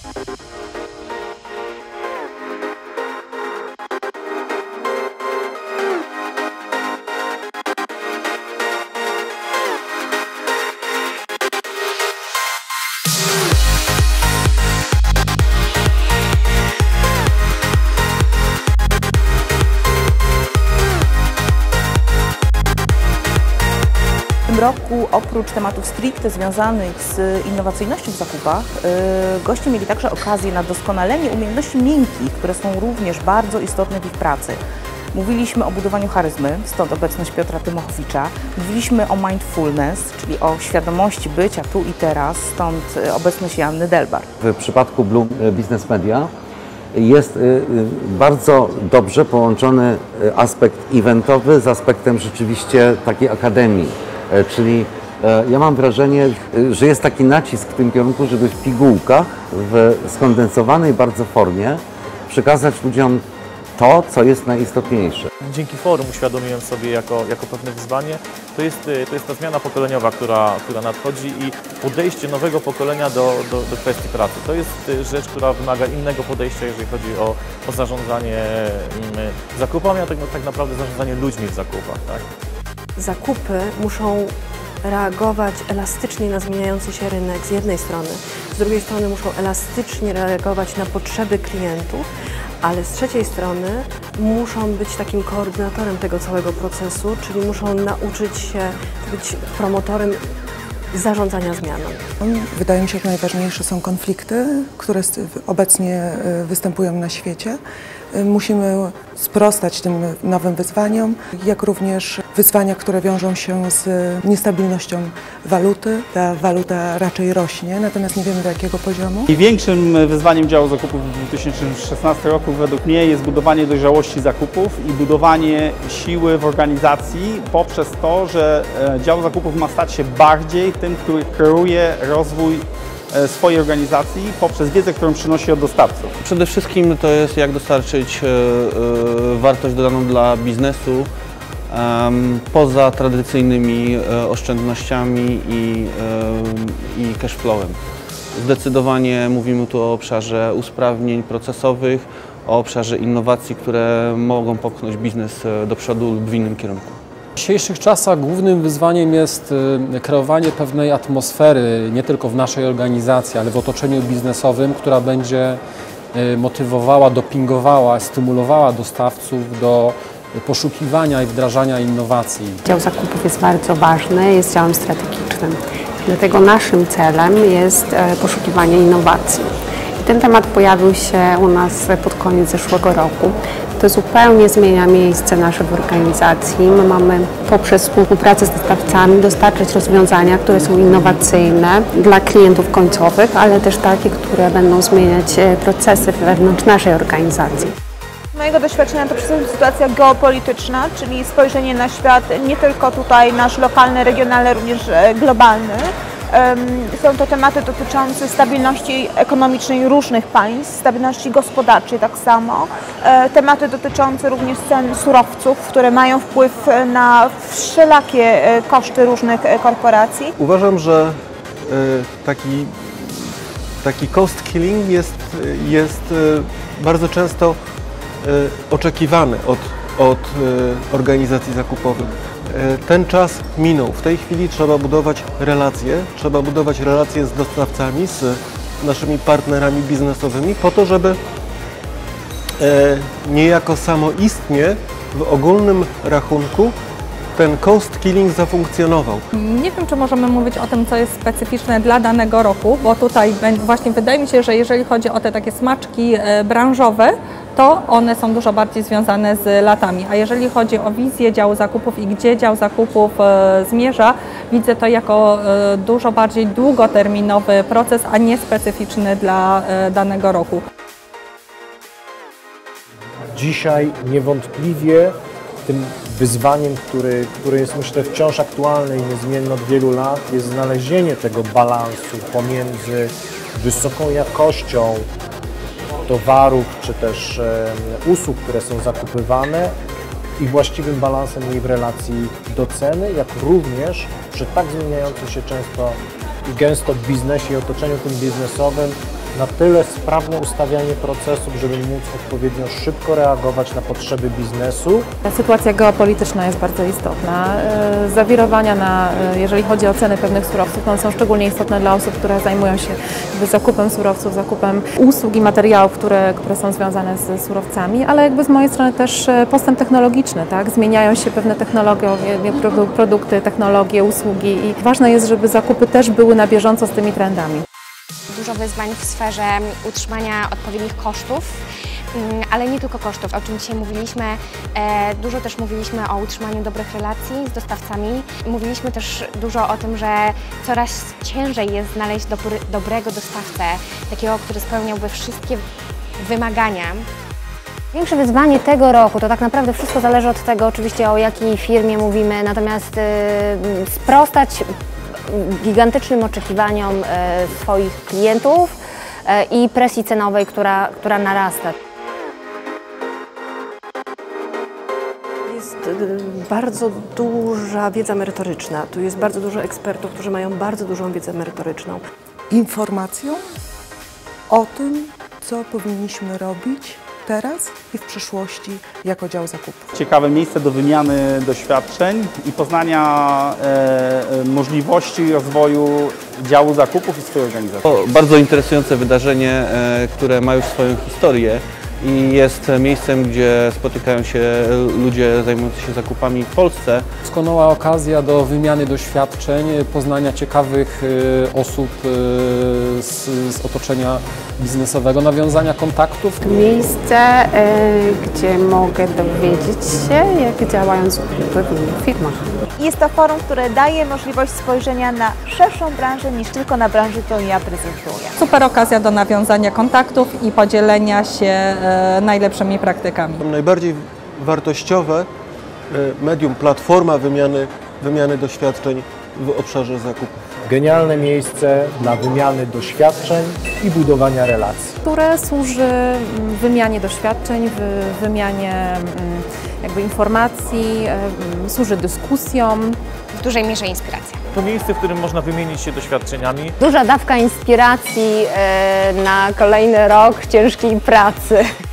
W tym roku oprócz tematów stricte związanych z innowacyjnością w zakupach, goście mieli także okazję na doskonalenie umiejętności miękkich, które są również bardzo istotne w ich pracy. Mówiliśmy o budowaniu charyzmy, stąd obecność Piotra Tymochowicza. Mówiliśmy o mindfulness, czyli o świadomości bycia tu i teraz, stąd obecność Joanny Delbar. W przypadku Bloom Business Media jest bardzo dobrze połączony aspekt eventowy z aspektem rzeczywiście takiej akademii. Czyli ja mam wrażenie, że jest taki nacisk w tym kierunku, żeby w pigułkach, w skondensowanej bardzo formie przekazać ludziom to, co jest najistotniejsze. Dzięki forum uświadomiłem sobie jako pewne wyzwanie, to jest ta zmiana pokoleniowa, która nadchodzi i podejście nowego pokolenia do kwestii pracy. To jest rzecz, która wymaga innego podejścia, jeżeli chodzi o zarządzanie zakupami, a tak naprawdę zarządzanie ludźmi w zakupach. Tak? Zakupy muszą reagować elastycznie na zmieniający się rynek z jednej strony, z drugiej strony muszą elastycznie reagować na potrzeby klientów, ale z trzeciej strony muszą być takim koordynatorem tego całego procesu, czyli muszą nauczyć się być promotorem zarządzania zmianą. Wydaje mi się, że najważniejsze są konflikty, które obecnie występują na świecie. Musimy sprostać tym nowym wyzwaniom, jak również wyzwania, które wiążą się z niestabilnością waluty. Ta waluta raczej rośnie, natomiast nie wiemy do jakiego poziomu. Największym wyzwaniem działu zakupów w 2016 roku według mnie jest budowanie dojrzałości zakupów i budowanie siły w organizacji poprzez to, że dział zakupów ma stać się bardziej tym, który kreuje rozwój swojej organizacji poprzez wiedzę, którą przynosi od dostawców. Przede wszystkim to jest jak dostarczyć wartość dodaną dla biznesu poza tradycyjnymi oszczędnościami i cash flowem. Zdecydowanie mówimy tu o obszarze usprawnień procesowych, o obszarze innowacji, które mogą popchnąć biznes do przodu lub w innym kierunku. W dzisiejszych czasach głównym wyzwaniem jest kreowanie pewnej atmosfery, nie tylko w naszej organizacji, ale w otoczeniu biznesowym, która będzie motywowała, dopingowała, stymulowała dostawców do poszukiwania i wdrażania innowacji. Dział zakupów jest bardzo ważny, jest działem strategicznym. Dlatego naszym celem jest poszukiwanie innowacji. I ten temat pojawił się u nas pod koniec zeszłego roku. To zupełnie zmienia miejsce nasze w organizacji. My mamy poprzez współpracę z dostawcami dostarczyć rozwiązania, które są innowacyjne dla klientów końcowych, ale też takie, które będą zmieniać procesy wewnątrz naszej organizacji. Z mojego doświadczenia to przede wszystkim sytuacja geopolityczna, czyli spojrzenie na świat nie tylko tutaj nasz lokalny, regionalny, również globalny. Są to tematy dotyczące stabilności ekonomicznej różnych państw, stabilności gospodarczej tak samo. Tematy dotyczące również cen surowców, które mają wpływ na wszelakie koszty różnych korporacji. Uważam, że taki cost killing jest bardzo często oczekiwany od organizacji zakupowych. Ten czas minął. W tej chwili trzeba budować relacje z dostawcami, z naszymi partnerami biznesowymi po to, żeby niejako samoistnie w ogólnym rachunku ten cost killing zafunkcjonował. Nie wiem, czy możemy mówić o tym, co jest specyficzne dla danego roku, bo tutaj właśnie wydaje mi się, że jeżeli chodzi o te takie smaczki branżowe, to one są dużo bardziej związane z latami. A jeżeli chodzi o wizję działu zakupów i gdzie dział zakupów zmierza, widzę to jako dużo bardziej długoterminowy proces, a nie specyficzny dla danego roku. Dzisiaj niewątpliwie tym wyzwaniem, które jest, myślę, wciąż aktualne i niezmienne od wielu lat, jest znalezienie tego balansu pomiędzy wysoką jakością towarów czy też usług, które są zakupywane i właściwym balansem jej w relacji do ceny, jak również przy tak zmieniającym się często i gęsto w biznesie i otoczeniu tym biznesowym na tyle sprawne ustawianie procesów, żeby móc odpowiednio szybko reagować na potrzeby biznesu. Sytuacja geopolityczna jest bardzo istotna. Zawirowania, jeżeli chodzi o ceny pewnych surowców, one są szczególnie istotne dla osób, które zajmują się zakupem surowców, zakupem usług i materiałów, które są związane z surowcami, ale z mojej strony też postęp technologiczny, tak? Zmieniają się pewne technologie, produkty, technologie, usługi i ważne jest, żeby zakupy też były na bieżąco z tymi trendami. Dużo wyzwań w sferze utrzymania odpowiednich kosztów, ale nie tylko kosztów, o czym dzisiaj mówiliśmy. Dużo też mówiliśmy o utrzymaniu dobrych relacji z dostawcami. Mówiliśmy też dużo o tym, że coraz ciężej jest znaleźć dobrego dostawcę, takiego, który spełniałby wszystkie wymagania. Większe wyzwanie tego roku to tak naprawdę wszystko zależy od tego oczywiście, o jakiej firmie mówimy, natomiast sprostać gigantycznym oczekiwaniom swoich klientów i presji cenowej, która narasta. Jest bardzo duża wiedza merytoryczna. Tu jest bardzo dużo ekspertów, którzy mają bardzo dużą wiedzę merytoryczną. Informacją o tym, co powinniśmy robić teraz i w przyszłości jako dział zakupów. Ciekawe miejsce do wymiany doświadczeń i poznania możliwości rozwoju działu zakupów i swojej organizacji. To bardzo interesujące wydarzenie, które ma już swoją historię i jest miejscem, gdzie spotykają się ludzie zajmujący się zakupami w Polsce. Doskonała okazja do wymiany doświadczeń, poznania ciekawych osób z otoczenia biznesowego, nawiązania kontaktów. Miejsce, gdzie mogę dowiedzieć się, jak działają zakupy w innych firmach. Jest to forum, które daje możliwość spojrzenia na szerszą branżę niż tylko na branżę, którą ja prezentuję. Super okazja do nawiązania kontaktów i podzielenia się najlepszymi praktykami. Najbardziej wartościowe medium, platforma wymiany doświadczeń w obszarze zakupów. Genialne miejsce dla wymiany doświadczeń i budowania relacji. Które służy wymianie doświadczeń, wymianie informacji, służy dyskusjom. W dużej mierze inspiracja. To miejsce, w którym można wymienić się doświadczeniami. Duża dawka inspiracji na kolejny rok ciężkiej pracy.